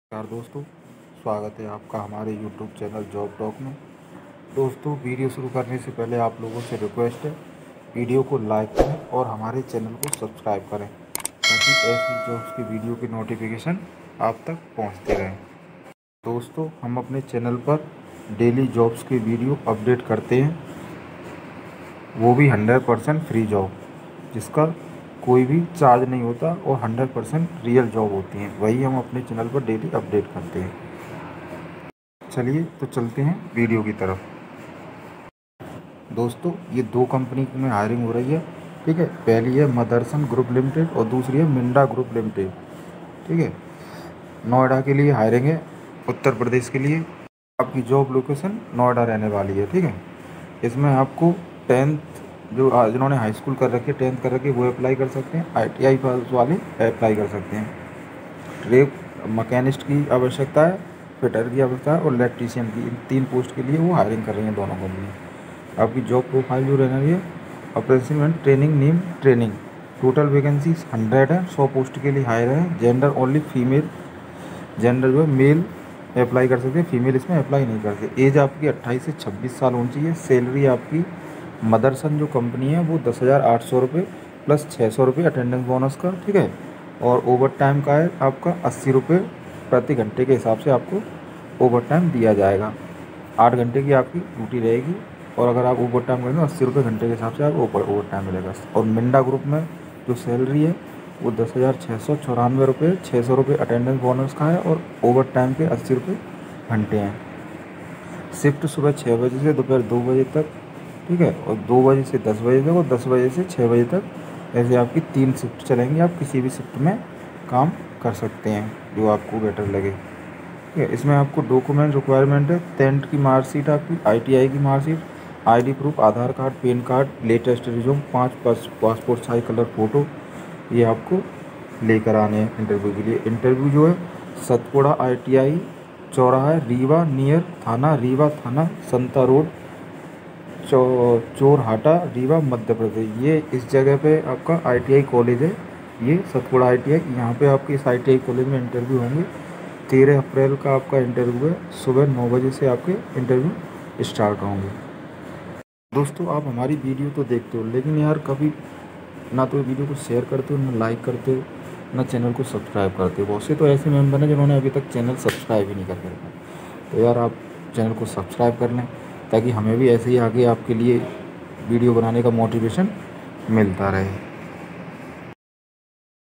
नमस्कार दोस्तों, स्वागत है आपका हमारे YouTube चैनल जॉब टॉक में। दोस्तों, वीडियो शुरू करने से पहले आप लोगों से रिक्वेस्ट है, वीडियो को लाइक करें और हमारे चैनल को सब्सक्राइब करें ताकि ऐसी जॉब्स की वीडियो की नोटिफिकेशन आप तक पहुंचते रहें। दोस्तों, हम अपने चैनल पर डेली जॉब्स की वीडियो अपडेट करते हैं, वो भी 100% फ्री जॉब, जिसका कोई भी चार्ज नहीं होता और 100% रियल जॉब होती हैं। वही हम अपने चैनल पर डेली अपडेट करते हैं। चलिए तो चलते हैं वीडियो की तरफ। दोस्तों, ये दो कंपनी में हायरिंग हो रही है, ठीक है। पहली है मदरसन ग्रुप लिमिटेड और दूसरी है मिंडा ग्रुप लिमिटेड, ठीक है। नोएडा के लिए हायरिंग है, उत्तर प्रदेश के लिए। आपकी जॉब लोकेशन नोएडा रहने वाली है, ठीक है। इसमें आपको 10th जिन्होंने हाई स्कूल कर रखी है, 10th कर रखी है, वो अप्लाई कर सकते हैं। ITI पास वाले अप्लाई कर सकते हैं। ट्रेड मैकेनिस्ट की आवश्यकता है, फिटर की आवश्यकता है और इलेक्ट्रीशियन की, इन 3 पोस्ट के लिए वो हायरिंग कर रही हैं दोनों कंपनी। आपकी जॉब प्रोफाइल जो रहना है, अप्रेंटिसमेंट training NEEM training. Total vacancy 100 है, 100 पोस्ट के लिए हायर है। जेंडर ओनली फीमेल, जेंडर जो है मेल अप्लाई कर सकते हैं, फीमेल इसमें अप्लाई नहीं करते। एज आपकी 28 से 26 साल होनी चाहिए। सैलरी आपकी मदरसन जो कंपनी है वो 10,800 रुपये प्लस 600 रुपये अटेंडेंस बोनस का, ठीक है। और ओवर टाइम का है आपका 80 रुपये प्रति घंटे के हिसाब से आपको ओवर टाइम दिया जाएगा। 8 घंटे की आपकी ड्यूटी रहेगी और अगर आप ओवर टाइम करेंगे 80 रुपये घंटे के हिसाब से आपको ओवर टाइम मिलेगा। और मिंडा ग्रुप में जो सैलरी है वो 10,694 रुपये, 600 रुपये अटेंडेंस बोनस का है और ओवर टाइम के 80 रुपये घंटे हैं। शिफ्ट सुबह 6 बजे से दोपहर 2 बजे तक, ठीक है। और 2 बजे से 10 बजे तक और 10 बजे से 6 बजे तक, ऐसे आपकी 3 शिफ्ट चलेंगी। आप किसी भी शिफ्ट में काम कर सकते हैं जो आपको बेटर लगे, ठीक है। इसमें आपको डॉक्यूमेंट रिक्वायरमेंट है 10th की मार्कशीट, आपकी ITI की marksheet, ID proof, Aadhaar card, PAN card, latest resume, 5 passport size colour photo, ये आपको लेकर आने हैं इंटरव्यू के लिए। इंटरव्यू जो है सतपुड़ा ITI चौराहा रीवा नियर थाना, रीवा थाना, संता रोड, चोरहाटा, रीवा, मध्य प्रदेश। ये इस जगह पे आपका ITI कॉलेज है, ये सतपुड़ा ITI। यहाँ पे आपके इस ITI कॉलेज में इंटरव्यू होंगे। 13 अप्रैल का आपका इंटरव्यू है, सुबह 9 बजे से आपके इंटरव्यू स्टार्ट होंगे। दोस्तों, आप हमारी वीडियो तो देखते हो, लेकिन यार कभी ना तो वीडियो को शेयर करते हो, ना लाइक करते हो, ना चैनल को सब्सक्राइब करते हो। बहुत से तो ऐसे मेंबर हैं जिन्होंने अभी तक चैनल सब्सक्राइब ही नहीं कर रखा। तो यार आप चैनल को सब्सक्राइब कर लें ताकि हमें भी ऐसे ही आगे आपके लिए वीडियो बनाने का मोटिवेशन मिलता रहे।